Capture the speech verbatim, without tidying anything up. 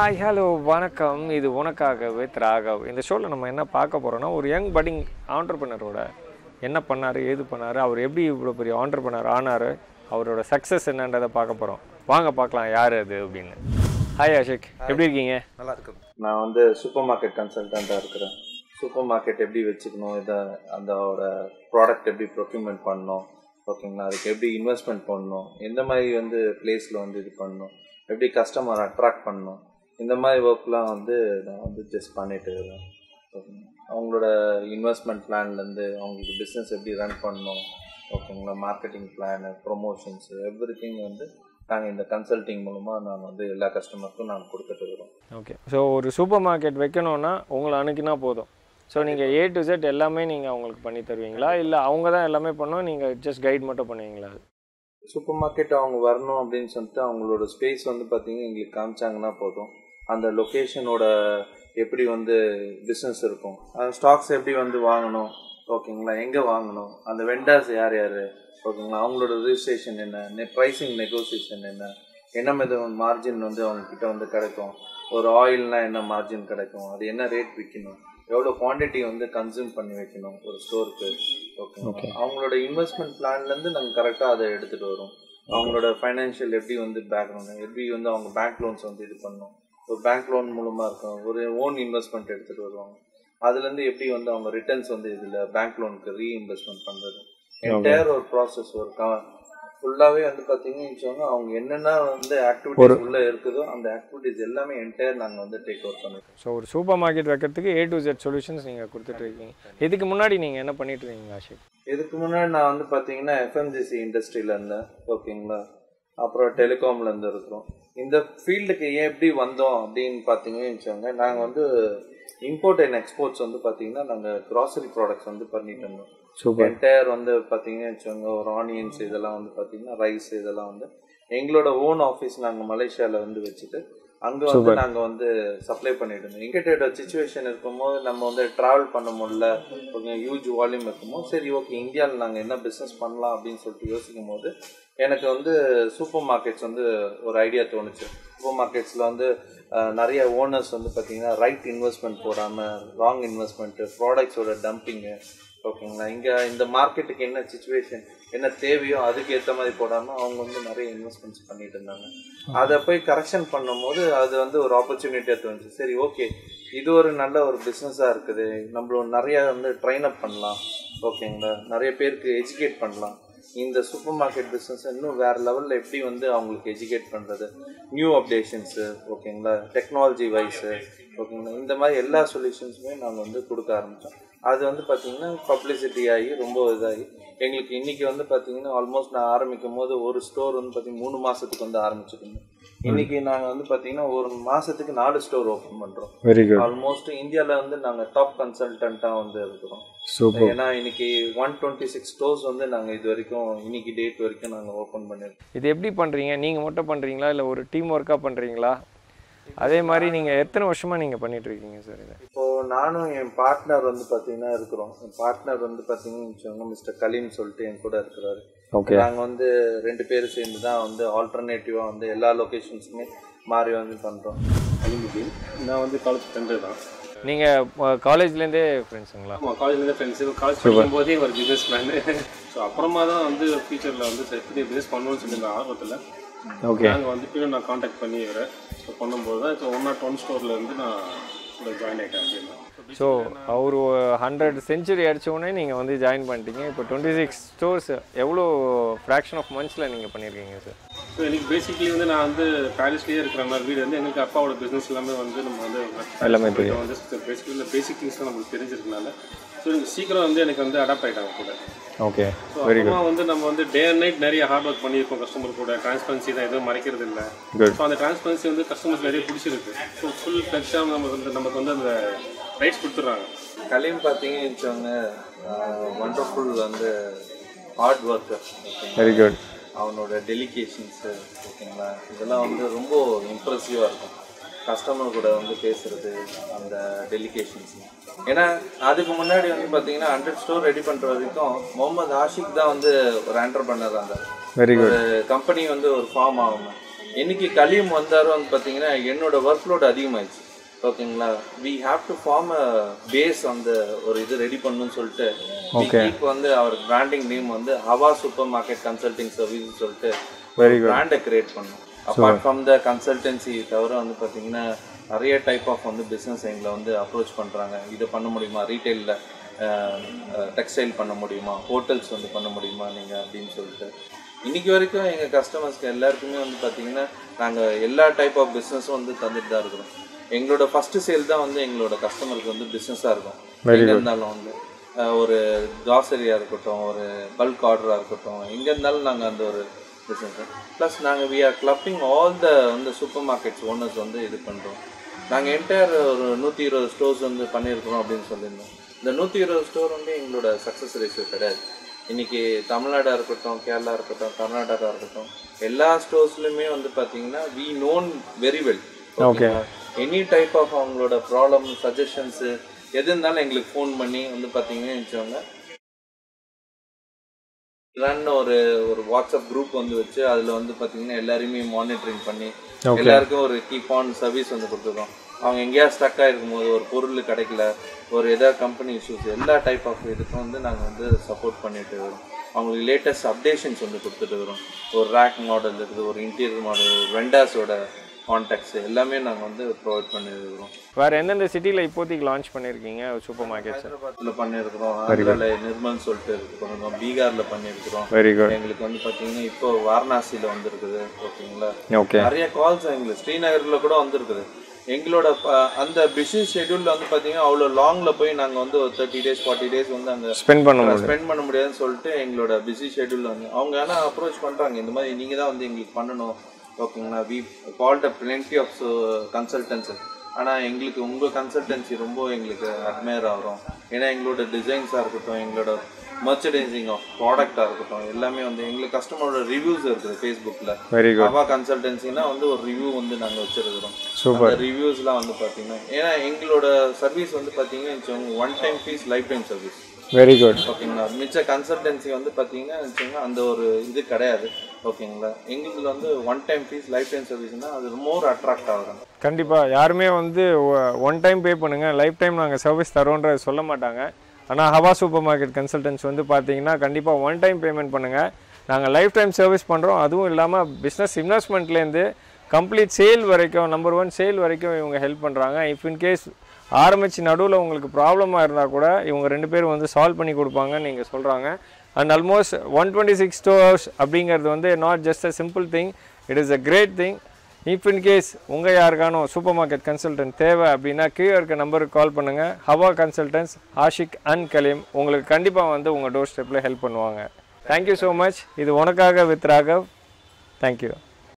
Hi hello வணக்கம். இது உனக்காக வித் ராகவ். இந்த ஷோவில் நம்ம என்ன பார்க்க போகிறோன்னா, ஒரு யங் பட்டிங் ஆண்டர்பிரினரோட என்ன பண்ணார், ஏது பண்ணார், அவர் எப்படி இவ்வளோ பெரிய ஆண்டர்பிரினர் ஆனார், அவரோட சக்ஸஸ் என்னன்றதை பார்க்க போகிறோம். வாங்க பார்க்கலாம் யார் அது அப்படின்னு. ஹாய் அஷிக், எப்படி இருக்கீங்க? நல்லா இருக்கு. நான் வந்து சூப்பர் மார்க்கெட் கன்சல்டண்ட்டாக இருக்கிறேன். சூப்பர் மார்க்கெட் எப்படி வச்சுக்கணும், இதை அதோட ப்ராடக்ட் எப்படி ப்ரொக்யூர்மெண்ட் பண்ணணும், ஓகேங்களா, அதுக்கு எப்படி இன்வெஸ்ட்மெண்ட் பண்ணணும், எந்த மாதிரி வந்து பிளேஸில் வந்து இது பண்ணணும், எப்படி கஸ்டமர் அட்ராக்ட் பண்ணணும், இந்த மாதிரி ஒர்க்லாம் வந்து நான் வந்து ஜஸ்ட் பண்ணிட்டு இருக்கேன். அவங்களோட இன்வெஸ்ட்மெண்ட் பிளான்லேருந்து அவங்களுக்கு பிஸ்னஸ் எப்படி ரன் பண்ணணும், ஓகேங்களா, marketing plan, promotions, everything வந்து நாங்கள் இந்த கன்சல்ட்டிங் மூலமாக நாங்கள் வந்து எல்லா கஸ்டமருக்கும் நாங்கள் கொடுத்துட்டு இருக்கிறோம். ஓகே. ஸோ ஒரு சூப்பர் மார்க்கெட் வைக்கணுன்னா உங்களை அனுப்பினா போதும். ஸோ நீங்கள் ஏ டு செட் எல்லாமே நீங்கள் அவங்களுக்கு பண்ணி தருவீங்களா, இல்லை அவங்க தான் எல்லாமே பண்ணோம், நீங்கள் ஜஸ்ட் கைட் மட்டும் பண்ணுவீங்களா? சூப்பர் மார்க்கெட் அவங்க வரணும் அப்படின்னு சொல்லிட்டு அவங்களோட ஸ்பேஸ் வந்து பார்த்தீங்கன்னா எங்களுக்கு காமிச்சாங்கன்னா போதும். அந்த லொக்கேஷனோட எப்படி வந்து பிஸ்னஸ் இருக்கும், ஸ்டாக்ஸ் எப்படி வந்து வாங்கணும், ஓகேங்களா, எங்கே வாங்கணும், அந்த வெண்டர்ஸ் யார் யார், ஓகேங்களா, அவங்களோட ரிஜிஸ்ட்ரேஷன் என்ன, ப்ரைஸிங் நெகோசியேஷன் என்ன, என்ன மெத மார்ஜின் வந்து அவங்கக்கிட்ட வந்து கிடைக்கும், ஒரு ஆயில்னால் என்ன மார்ஜின் கிடைக்கும், அது என்ன ரேட் விற்கணும், எவ்வளோ குவான்டிட்டி வந்து கன்சியூம் பண்ணி வைக்கணும் ஒரு ஸ்டோருக்கு, ஓகே, அவங்களோட இன்வெஸ்ட்மெண்ட் பிளான்லேருந்து நாங்கள் கரெக்டாக அதை எடுத்துகிட்டு வரோம். அவங்களோட ஃபைனான்ஷியல் எப்படி வந்து பேக்ரவுண்ட், எப்படி வந்து அவங்க பேங்க் லோன்ஸ் வந்து இது பண்ணணும், ஒரு பேங்க் லோன் மூலமாக இருக்கும், ஒரு ஓன் இன்வெஸ்ட்மெண்ட் எடுத்துகிட்டு வருவாங்க, அதுலேருந்து எப்படி வந்து அவங்க ரிட்டர்ன்ஸ் வந்து இதில் பேங்க் லோனுக்கு ரீஇன்வெஸ்ட்மெண்ட் பண்ணுறது, என்டையர் ஒரு ப்ராசஸ் ஒரு ஃபுல்லாகவே வந்து பார்த்தீங்கன்னு வச்சோன்னா அவங்க என்னென்ன வந்து ஆக்டிவிட்டிஸ் உள்ளே இருக்குதோ அந்த ஆக்டிவிட்டிஸ் எல்லாமே என்டையர் நாங்கள் வந்து டேக் ஓவர் பண்ணிருக்கோம். ஸோ ஒரு சூப்பர் மார்க்கெட் வைக்கிறதுக்கு ஏ டு ஜெட் சொல்யூஷன்ஸ் நீங்கள் கொடுத்துட்ருக்கீங்க. இதுக்கு முன்னாடி நீங்கள் என்ன பண்ணிட்டு இருக்கீங்க ஆஷிக்? இதுக்கு முன்னாடி நான் வந்து பார்த்தீங்கன்னா எஃப்எம்ஜிசி இண்டஸ்ட்ரியில் இருந்தேன், ஓகேங்களா, அப்புறம் டெலிகாமில் இருந்து இருக்கிறோம். இந்த ஃபீல்டுக்கு ஏன் எப்படி வந்தோம் அப்படின்னு பார்த்தீங்கன்னு வச்சோங்க, நாங்கள் வந்து இம்போர்ட் அண்ட் எக்ஸ்போர்ட்ஸ் வந்து பார்த்தீங்கன்னா நாங்கள் க்ராசரி ப்ராடக்ட்ஸ் வந்து பண்ணிட்டு இருந்தோம். என்டையர் வந்து பார்த்தீங்கன்னு வச்சுக்கோங்க, ஒரு ஆனியன்ஸ் இதெல்லாம் வந்து பார்த்தீங்கன்னா ரைஸ் இதெல்லாம் வந்து எங்களோட ஓன் ஆஃபீஸ் நாங்கள் மலேசியாவில் வந்து வச்சுட்டு அங்கே வந்து நாங்கள் வந்து சப்ளை பண்ணிட்டு இருந்தோம். இன்கேட்டோட சுச்சுவேஷன் இருக்கும்போது நம்ம வந்து ட்ராவல் பண்ண முடியல, கொஞ்சம் ஹியூஜ் வால்யூம் இருக்கும்போது சரி ஓகே இந்தியாவில் நாங்கள் என்ன பிஸ்னஸ் பண்ணலாம் அப்படின்னு சொல்லிட்டு யோசிக்கும் போது எனக்கு வந்து சூப்பர் மார்க்கெட்ஸ் வந்து ஒரு ஐடியா தோணுச்சு. சூப்பர் மார்க்கெட்ஸில் வந்து நிறைய ஓனர்ஸ் வந்து பார்த்தீங்கன்னா ரைட் இன்வெஸ்ட்மெண்ட் போடாமல் ராங் இன்வெஸ்ட்மெண்ட்டு, ப்ராடக்ட்ஸோட டம்பிங்கு, ஓகேங்களா, இங்கே இந்த மார்க்கெட்டுக்கு என்ன சுச்சுவேஷன் என்ன தேவையோ அதுக்கு ஏற்ற மாதிரி போடாமல் அவங்க வந்து நிறைய இன்வெஸ்ட்மெண்ட்ஸ் பண்ணிட்டு இருந்தாங்க. அதை போய் கரெக்ஷன் பண்ணும் போது அது வந்து ஒரு ஆப்பர்ச்சுனிட்டியாக தோணுச்சு. சரி ஓகே இது ஒரு நல்ல ஒரு பிஸ்னஸாக இருக்குது, நம்மளோட நிறையா வந்து ட்ரெயின் அப் பண்ணலாம், ஓகேங்களா, நிறைய பேருக்கு எஜுகேட் பண்ணலாம். இந்த சூப்பர் மார்க்கெட் பிஸ்னஸ் இன்னும் வேறு லெவலில் எப்படி வந்து அவங்களுக்கு எஜுகேட் பண்ணுறது, நியூ அப்டேஷன்ஸு, ஓகேங்களா, டெக்னாலஜி வைஸு, ஓகேங்களா, இந்த மாதிரி எல்லா சொல்யூஷன்ஸுமே நாங்கள் வந்து கொடுக்க ஆரம்பித்தோம். அது வந்து பார்த்திங்கன்னா பப்ளிசிட்டி ஆகி ரொம்ப இதாகி எங்களுக்கு இன்றைக்கி வந்து பார்த்திங்கன்னா ஆல்மோஸ்ட் நான் ஆரம்பிக்கும் போது ஒரு ஸ்டோர் வந்து பார்த்திங்கன்னா மூணு மாதத்துக்கு வந்து ஆரம்பிச்சிருந்தோம். இன்றைக்கி நாங்கள் வந்து பார்த்திங்கன்னா ஒரு மாதத்துக்கு நாலு ஸ்டோர் ஓப்பன் பண்ணுறோம். Very good. ஆல்மோஸ்ட் இந்தியாவில் வந்து நாங்கள் டாப் கன்சல்டண்ட்டாக வந்து இருக்கிறோம். ஏன்னா இன்னைக்கு ஒன் டுவெண்ட்டி சிக்ஸ் ஸ்டோர்ஸ் வந்து நாங்கள் இது வரைக்கும் இன்னைக்கு டேட் வரைக்கும் நாங்கள் ஓப்பன் பண்ணியிருக்கோம். இது எப்படி பண்ணுறீங்க? நீங்கள் மட்டும் பண்ணுறீங்களா இல்லை ஒரு டீம் ஒர்க்காக பண்ணுறீங்களா? அதே மாதிரி நீங்கள் எத்தனை வருஷமாக நீங்கள் பண்ணிகிட்ருக்கீங்க சார் இதை? இப்போது நானும் என் பார்ட்னர் வந்து பார்த்தீங்கன்னா இருக்கிறோம். என் பார்ட்னர் வந்து பார்த்தீங்கன்னு வச்சுக்கோங்க மிஸ்டர் கலீம் சொல்லிட்டு என் கூட இருக்கிறாரு. ஓகே. நாங்கள் வந்து ரெண்டு பேரும் சேர்ந்து தான் வந்து ஆல்டர்னேட்டிவாக வந்து எல்லா லொக்கேஷன்ஸுமே மாறி வந்து பண்ணுறோம். அலிமுதீன், நான் வந்து காலேஜ் ஃப்ரெண்டு தான். நீங்கள் காலேஜ்லேருந்தே ஃப்ரெண்ட்ஸுங்களா? ஆமாம், காலேஜ்லேருந்தே ஃப்ரெண்ட்ஸு. காலேஜ் படிக்கும் போதே ஒரு பிஸ்னஸ் மேனு. ஸோ அப்புறமா தான் வந்து ஃபியூச்சரில் வந்து சரி பிஸ்னஸ் பண்ணணும்னு சொல்லியிருந்தேன் ஆர்வத்தில். ஓகே. நாங்கள் வந்து இப்போ நான் காண்டாக்ட் பண்ணி வரேன். ஸோ பண்ணும்போது தான் இப்போ ஒன் நாட் ஒன் ஸ்டோரில் இருந்து நான் ஜாயின் ஆகிட்டேன் அப்படின்னா. ஸோ அவர் ஹண்ட்ரட் செஞ்சுரி அடித்தோடனே நீங்கள் வந்து ஜாயின் பண்ணிட்டீங்க. இப்போ டுவெண்ட்டி சிக்ஸ் ஸ்டோர்ஸ் எவ்வளோ ஃப்ராக்ஷன் ஆஃப் மந்த்ஸில் நீங்கள் பண்ணியிருக்கீங்க சார்? ஸோ எனக்கு பேசிக்லி வந்து நான் வந்து பேரிஸ்லேயே இருக்கிற மாதிரி வீடு வந்து எங்களுக்கு அப்பாவோட பிஸ்னஸ் எல்லாமே வந்து நம்ம வந்து எல்லாமே தெரியும் வந்து பேசிக்கலி இந்த பேசிக் திங்ஸ் தான் நம்மளுக்கு தெரிஞ்சிருக்கனால ஸோ எனக்கு சீக்கிரம் வந்து எனக்கு வந்து அடாப்ட் ஆகிட்டாங்க கூட. ஓகே. ஸோ அப்புறமா வந்து நம்ம வந்து டே அண்ட் நைட் நிறைய ஹார்ட் ஒர்க் பண்ணியிருக்கோம் கஸ்டமர் கூட. டிரான்ஸ்பரன்சி தான் எதுவும் மறைக்கிறது இல்லை. ஸோ அந்த டிரான்ஸ்பரன்சி வந்து கஸ்டமர்ஸ் நிறைய பிடிச்சிருக்கு. ஸோ ஃபுல் ஃப்ளெக்ஸாக நம்ம வந்து நமக்கு வந்து அந்த ரைட்ஸ் கொடுத்துட்றாங்க. கலீம் பார்த்தீங்கன்னு வச்சவங்க வண்டர்ஃபுல் வந்து ஹார்ட் ஒர்க்கர். Very good. அவனோட டெலிகேஷன்ஸு, ஓகேங்களா, இதெல்லாம் வந்து ரொம்ப இம்ப்ரெசிவாக இருக்கும். கஸ்டமர் கூட வந்து பேசுகிறது அந்த டெலிகேஷன்ஸ். ஏன்னா அதுக்கு முன்னாடி வந்து பார்த்தீங்கன்னா ஹண்ட்ரட் ஸ்டோர் ரெடி பண்ணுற வரைக்கும் முகமது ஆஷிக் தான் வந்து ஒரு ஆண்டர்பிரனர் இருந்தார். Very good. ஒரு கம்பெனி வந்து ஒரு ஃபார்ம் ஆகும். இன்னைக்கு கலியும் வந்தாரும் வந்து பார்த்தீங்கன்னா என்னோட ஒர்க் லோட் அதிகமாகிடுச்சு. ஓகேங்களா, we have to form a base அந்த ஒரு இது ரெடி பண்ணணும்னு சொல்லிட்டு இப்போ வந்து அவர் பிராண்டிங் நேம் வந்து ஹவா சூப்பர் மார்க்கெட் கன்சல்டிங் சர்வீஸ் சொல்லிட்டு பிராண்டை கிரியேட் பண்ணோம். அப்பார்ட் ஃப்ரம் த கன்சல்டன்சி தவிர வந்து பார்த்தீங்கன்னா நிறைய டைப் ஆஃப் வந்து பிஸ்னஸ் எங்களை வந்து அப்ரோச் பண்ணுறாங்க. இது பண்ண முடியுமா, ரீட்டைலில் டெக்ஸ்டைல் பண்ண முடியுமா, ஹோட்டல்ஸ் வந்து பண்ண முடியுமா நீங்கள் அப்படின்னு சொல்லிட்டு இன்றைக்கி வரைக்கும் எங்கள் கஸ்டமர்ஸ்க்கு எல்லாருக்குமே வந்து பார்த்திங்கன்னா நாங்கள் எல்லா டைப் ஆஃப் பிஸ்னஸும் வந்து தந்துட்டு தான் இருக்கிறோம். எங்களோட ஃபஸ்ட்டு சேல் தான் வந்து எங்களோட கஸ்டமருக்கு வந்து பிஸ்னஸாக இருக்கும். எங்கே இருந்தாலும் வந்து ஒரு கிராசரியாக இருக்கட்டும், ஒரு பல்க் ஆர்டராக இருக்கட்டும், எங்கே இருந்தாலும் நாங்கள் அந்த ஒரு பிஸ்னஸ் ப்ளஸ் நாங்கள் we are clubbing all the வந்து சூப்பர் மார்க்கெட்ஸ் ஓனர்ஸ் வந்து இது பண்ணுறோம். நாங்கள் என்டையர் ஒரு நூற்றி இருபது ஸ்டோர்ஸ் வந்து பண்ணியிருக்கிறோம் அப்படின்னு சொல்லியிருந்தோம். இந்த நூற்றி இருபது ஸ்டோர் வந்து எங்களோட சக்ஸஸ் ரேஷியோ கிடையாது. இன்றைக்கி தமிழ்நாடாக இருக்கட்டும், கேரளா இருக்கட்டும், கர்நாடகா இருக்கட்டும், எல்லா ஸ்டோர்ஸ்லையுமே வந்து பார்த்தீங்கன்னா we known very well. Okay, any type of அவங்களோட ப்ராப்ளம் சஜஷன்ஸு எது இருந்தாலும் எங்களுக்கு ஃபோன் பண்ணி வந்து பார்த்தீங்கன்னா வச்சவங்க ரன் ஒரு ஒரு வாட்ஸ்அப் குரூப் வந்து வச்சு அதில் வந்து பார்த்தீங்கன்னா எல்லாரையுமே மானிட்டரிங் பண்ணி எல்லாருக்கும் ஒரு கீப் ஆன் சர்வீஸ் வந்து கொடுத்துருக்கோம். அவங்க எங்கேயா ஸ்டக் ஆகிருக்கும் போது ஒரு பொருள் கிடைக்கல, ஒரு எதாவது கம்பெனி இஷ்யூஸ், எல்லா டைப் ஆஃப் இதுக்கும் வந்து நாங்கள் வந்து சப்போர்ட் பண்ணிட்டு வரோம். அவங்களுக்கு லேட்டஸ்ட் அப்டேஷன்ஸ் வந்து கொடுத்துட்டு வரோம். ஒரு ரேக் மாடல் இருக்குது, ஒரு இன்டீரியர் மாடல், வெண்டாஸோட கான்டாக்ட்ஸ் எல்லாமே நாங்கள் வந்து ப்ரொவைட் பண்ணியிருக்கிறோம். வேறு எந்தெந்த சிட்டியில் இப்போதைக்கு லான்ச் பண்ணியிருக்கீங்க சூப்பர் மார்க்கெட்ஸ்? ஹைதராபாத்தில் பண்ணியிருக்கிறோம், ஆந்திராவில் நிர்மல் சொல்லிட்டு இருக்கிறோம், பீகாரில் பண்ணியிருக்கிறோம். Very good. எங்களுக்கு வந்து பார்த்தீங்கன்னா இப்போ வாரணாசியில் வந்துருக்குது. ஓகேங்களா, ஓகே, நிறைய கால்ஸ் எங்களுக்கு ஸ்ரீநகரில் கூட வந்துருக்குது. எங்களோட அந்த பிஸி ஷெட்யூலில் வந்து பார்த்தீங்கன்னா அவ்வளோ லாங்கில் போய் நாங்கள் வந்து ஒரு தேர்ட்டி டேஸ் ஃபார்ட்டி டேஸ் வந்து அங்கே ஸ்பெண்ட் பண்ண ஸ்பெண்ட் பண்ண முடியாதுன்னு சொல்லிட்டு எங்களோட பிஸி ஷெட்யூலில் வந்து அவங்க ஆனால் அப்ரோச் பண்ணுறாங்க, இந்த மாதிரி நீங்கள் தான் வந்து எங்களுக்கு பண்ணணும். ஓகேங்களா, we called a plenty of consultancy. ஆனால் எங்களுக்கு உங்கள் கன்சல்டன்சி ரொம்ப எங்களுக்கு அட்மையர் ஆகிறோம். ஏன்னா எங்களோட டிசைன்ஸாக இருக்கட்டும், எங்களோட மர்ச்சடைசிங் ஆஃப் ப்ராடக்டாக இருக்கட்டும், எல்லாமே வந்து எங்களுக்கு கஸ்டமரோட ரிவ்யூஸ் இருக்குது ஃபேஸ்புக்கில். Very good. ஹவா கன்சல்டன்சினா வந்து ஒரு ரிவ்யூ வந்து நாங்கள் வச்சுருக்கிறோம். சூப்பர். அந்த ரிவ்யூஸ்லாம் வந்து பார்த்தீங்கன்னா ஏன்னா எங்களோட சர்வீஸ் வந்து பார்த்தீங்கன்னா one time fees, life time service. Very good. ஓகேங்களா, மிச்ச கன்சல்டன்சி வந்து பார்த்தீங்கன்னா வச்சுங்க அந்த ஒரு இது கிடையாது. ஓகேங்களா, எங்களுக்கு வந்து one time fees, life time சர்வீஸ்னால் அது மோர் அட்ராக்ட் ஆகும். கண்டிப்பாக யாருமே வந்து ஒன் டைம் பே பண்ணுங்கள், லைஃப் டைம் நாங்கள் சர்வீஸ் தரோன்ற சொல்ல மாட்டாங்க. ஆனால் ஹவா சூப்பர் மார்க்கெட் கன்சல்டன்ஸ் வந்து பார்த்தீங்கன்னா கண்டிப்பாக ஒன் டைம் பேமெண்ட் பண்ணுங்கள், நாங்கள் லைஃப் டைம் சர்வீஸ் பண்ணுறோம். அதுவும் இல்லாமல் பிஸ்னஸ் இன்வெஸ்ட்மெண்ட்லேருந்து கம்ப்ளீட் சேல் வரைக்கும், நம்பர் ஒன் சேல் வரைக்கும் இவங்க ஹெல்ப் பண்ணுறாங்க. இஃப் இன்கேஸ் ஆரம்பித்து நடுவில் உங்களுக்கு ப்ராப்ளமாக இருந்தால் கூட இவங்க ரெண்டு பேரும் வந்து சால்வ் பண்ணி கொடுப்பாங்கன்னு நீங்கள் சொல்கிறாங்க. And almost one twenty six stores அப்படிங்கிறது வந்து not just a simple thing, it is a great thing. If in case உங்கள் யாருக்கானும் சூப்பர் மார்க்கெட் கன்சல்டன்ட் தேவை அப்படின்னா கீழே இருக்க நம்பருக்கு கால் பண்ணுங்கள். ஹவா கன்சல்டன்ட்ஸ் ஆஷிக் அண்ட் கலீம் உங்களுக்கு கண்டிப்பாக வந்து உங்கள் டோர் ஸ்டெப்பில் ஹெல்ப் பண்ணுவாங்க. Thank you so much. இது உனக்காக வித் ராகவ். தேங்க்யூ.